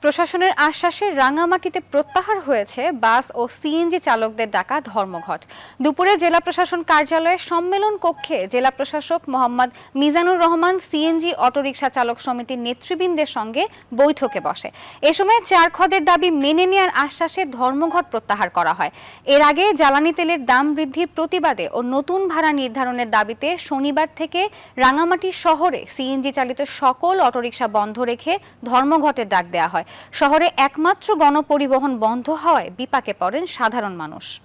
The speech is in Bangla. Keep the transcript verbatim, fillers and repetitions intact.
প্রশাসনের আশ্বাসে রাঙামাটিতে প্রত্যাহার হয়েছে বাস ও সিএনজি চালকদের ডাকা ধর্মঘট। দুপুরে জেলা প্রশাসন কার্যালয়ে সম্মেলন কক্ষে জেলা প্রশাসক মোহাম্মদ মিজানুর রহমান সিএনজি অটোরিকশা চালক সমিতির নেতৃবৃন্দের সঙ্গে বৈঠকে বসে। এ সময় চার খদের দাবি মেনে নেওয়ার আশ্বাসে ধর্মঘট প্রত্যাহার করা হয়। এর আগে জ্বালানি তেলের দাম বৃদ্ধির প্রতিবাদে ও নতুন ভাড়া নির্ধারণের দাবিতে শনিবার থেকে রাঙামাটি শহরে সিএনজি চালিত সকল অটোরিকশা বন্ধ রেখে ধর্মঘটের ডাক দেওয়া হয়। শহরে একমাত্র গণপরিবহন বন্ধ হওয়ায় বিপাকে পড়েন সাধারণ মানুষ।